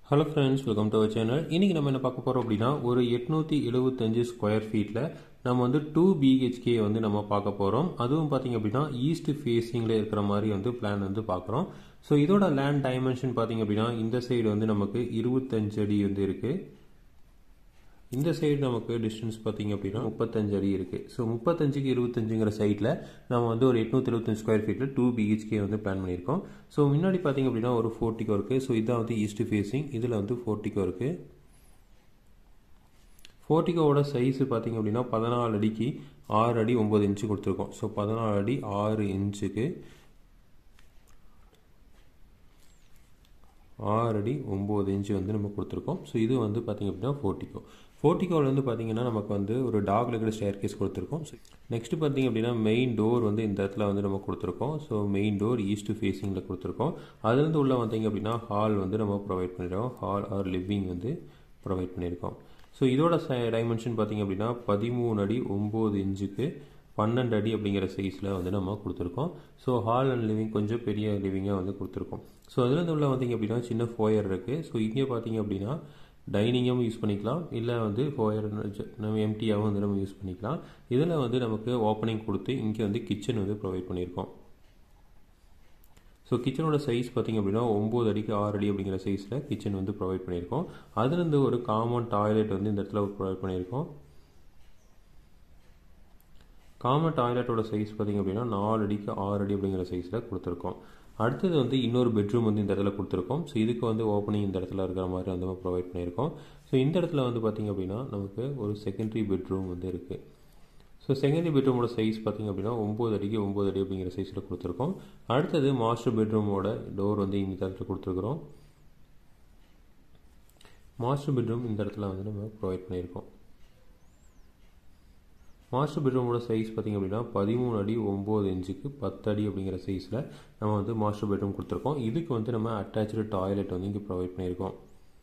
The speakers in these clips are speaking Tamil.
Hello friends, welcome to our channel. இன்றைக்கி நம்ம என்ன பார்க்க போகிறோம் அப்படின்னா, ஒரு 875 ஸ்கொயர் ஃபீட்டில் நம்ம வந்து 2 BHK வந்து நம்ம பார்க்க போகிறோம். அதுவும் பார்த்திங்க அப்படின்னா ஈஸ்ட் ஃபேஸிங்கில் இருக்கிற மாதிரி வந்து பிளான் வந்து பார்க்குறோம். ஸோ இதோட லேண்ட் டைமென்ஷன் பார்த்திங்க அப்படின்னா இந்த சைடு வந்து நமக்கு 25 அடி வந்து இருக்குது. இந்த சைடு நமக்கு டிஸ்டன்ஸ் பார்த்திங்க அப்படின்னா 35 அடி இருக்குது. ஸோ 35க்கு 25ங்கிற சைடில் நம்ம வந்து ஒரு 875 ஸ்கொயர் ஃபீட்டில் 2 BHK வந்து பிளான் பண்ணியிருக்கோம். ஸோ முன்னாடி பார்த்திங்க அப்படின்னா ஒரு போர்ட்டிகோ இருக்குது. ஸோ இதான் வந்து ஈஸ்ட் ஃபேஸிங். இதில் வந்து போர்ட்டிகோ இருக்குது. போர்ட்டிகோவோட சைஸு பார்த்திங்க அப்படின்னா 14 அடிக்கு 6 அடி 9 இன்ச்சு கொடுத்துருக்கோம். ஸோ 14 அடி 6 இன்ச்சுக்கு 6 அடி 9 இன்ச்சு வந்து நம்ம கொடுத்துருக்கோம். ஸோ இது வந்து பார்த்திங்க அப்படின்னா போர்ட்டிகோவில் வந்து பார்த்திங்கன்னா நமக்கு வந்து ஒரு டாக் லெக்கட் ஸ்டேர் கேஸ் கொடுத்துருக்கோம். ஸோ நெக்ஸ்ட்டு பார்த்திங்க அப்படின்னா மெயின் டோர் வந்து இந்த இடத்துல வந்து நம்ம கொடுத்துருக்கோம். ஸோ மெயின் டோர் ஈஸ்ட் ஃபேஸிங்கில் கொடுத்துருக்கோம். அதுலேருந்து உள்ளே வந்திங்க அப்படின்னா ஹால் வந்து நம்ம ப்ரொவைட் பண்ணியிருக்கோம். ஹால் ஆர் லிவிங் வந்து ப்ரொவைட் பண்ணியிருக்கோம். ஸோ இதோட டைமென்ஷன் பார்த்திங்க அப்படின்னா 13 அடி 9 இன்ச்சுக்கு 12 அடி அப்படிங்கிற சைஸில் வந்து நம்ம கொடுத்துருக்கோம். ஸோ ஹால் அண்ட் லிவிங் கொஞ்சம் பெரிய லிவிங்காக வந்து கொடுத்துருக்கோம். ஸோ அதுலேருந்து உள்ள வந்திங்க அப்படின்னா சின்ன ஃபோயர் இருக்குது. ஸோ இங்கே பார்த்திங்க அப்படின்னா டைனிங்கும் யூஸ் பண்ணிக்கலாம், இல்லை வந்து ஃபோயர் நம்ம எம்டியாகவும் வந்து நம்ம யூஸ் பண்ணிக்கலாம். இதில் வந்து நமக்கு ஓப்பனிங் கொடுத்து இங்கே வந்து கிச்சன் வந்து ப்ரொவைட் பண்ணியிருக்கோம். ஸோ கிச்சனோட சைஸ் பார்த்திங்க அப்படின்னா 9 அடிக்கு 6 அடி அப்படிங்கிற சைஸில் கிச்சன் வந்து ப்ரொவைட் பண்ணியிருக்கோம். அதுலேருந்து ஒரு காமன் டாய்லெட் வந்து இந்த இடத்துல ப்ரொவைட் பண்ணியிருக்கோம். காமன் டாய்லெட்டோட சைஸ் பார்த்திங்க அப்படின்னா 4 அடிக்கு 6 அடி அப்படிங்கிற சைஸில் கொடுத்துருக்கோம். அடுத்தது வந்து இன்னொரு பெட்ரூம் வந்து இந்த இடத்துல கொடுத்துருக்கோம். ஸோ இதுக்கு வந்து ஓப்பனிங் இந்த இடத்துல இருக்கிற மாதிரி வந்து நம்ம ப்ரொவைட் பண்ணியிருக்கோம். ஸோ இந்த இடத்துல வந்து பார்த்திங்க அப்படின்னா நமக்கு ஒரு செகண்டரி பெட்ரூம் வந்து இருக்குது. ஸோ செகண்டரி பெட்ரூமோட சைஸ் பார்த்திங்க அப்படின்னா 9 அடிக்கு 9 அடி அப்படிங்கிற சைஸில் கொடுத்துருக்கோம். அடுத்தது மாஸ்டர் பெட்ரூமோட டோர் வந்து இந்த இடத்துல கொடுத்துருக்குறோம். மாஸ்டர் பெட்ரூம் இந்த இடத்துல வந்து நம்ம ப்ரொவைட் பண்ணியிருக்கோம். மாஸ்டர் பெட்ரூமோட சைஸ் பார்த்திங்க அப்படின்னா 13 அடி 9 இன்ச்சுக்கு 10 அடி அப்படிங்கிற சைஸில் நம்ம வந்து மாஸ்டர் பெட்ரூம் கொடுத்துருக்கோம். இதுக்கு வந்து நம்ம அட்டாச்சு டாய்லெட் வந்து இங்கே ப்ரொவைட் பண்ணியிருக்கோம்.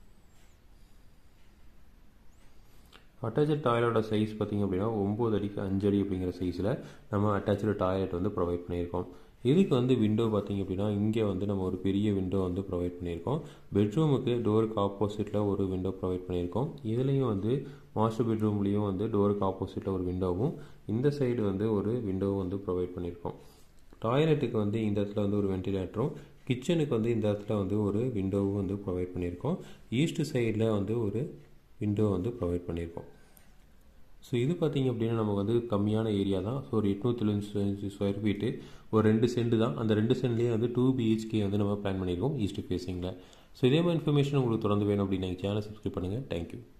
அட்டாச்சு டாய்லெட்டோட சைஸ் பார்த்திங்க அப்படின்னா 9 அடிக்கு 5 அடி அப்படிங்கிற சைஸில் நம்ம அட்டாச்சு டாய்லெட் வந்து ப்ரொவைட் பண்ணியிருக்கோம். இதுக்கு வந்து விண்டோ பார்த்திங்க அப்படின்னா இங்கே வந்து நம்ம ஒரு பெரிய விண்டோ வந்து ப்ரொவைட் பண்ணியிருக்கோம். பெட்ரூமுக்கு டோருக்கு ஆப்போசிட்டில் ஒரு விண்டோ ப்ரொவைட் பண்ணியிருக்கோம். இதுலேயும் வந்து மாஸ்டர் பெட்ரூம்லேயும் வந்து டோருக்கு ஆப்போசிட்டில் ஒரு விண்டோவும், இந்த சைடு வந்து ஒரு விண்டோவும் வந்து ப்ரொவைட் பண்ணியிருக்கோம். டாய்லெட்டுக்கு வந்து இந்த இடத்துல வந்து ஒரு வென்டிலேட்டரும், கிச்சனுக்கு வந்து இந்த இடத்துல வந்து ஒரு விண்டோவும் வந்து ப்ரொவைட் பண்ணியிருக்கோம். ஈஸ்ட் சைடில் வந்து ஒரு விண்டோ வந்து ப்ரொவைட் பண்ணியிருக்கோம். ஸோ இது பார்த்திங்க அப்படின்னா நமக்கு வந்து கம்மியான ஏரியா தான். ஸோ ஒரு 875 ஸ்கொயர் ஃபீட்டு, ஒரு 2 சென்ட் தான். அந்த 2 சென்ட்லேயே வந்து 2 BHK வந்து நம்ம பிளான் பண்ணியிருக்கோம் ஈஸ்ட் ஃபேஸிங்கில். ஸோ இதே மாதிரி இன்ஃபர்மேஷன் உங்களுக்கு தொடர்ந்து வேணும் அப்படின்னு சேனல் சப்ஸ்கிரைப் பண்ணுங்கள். தேங்க்யூ.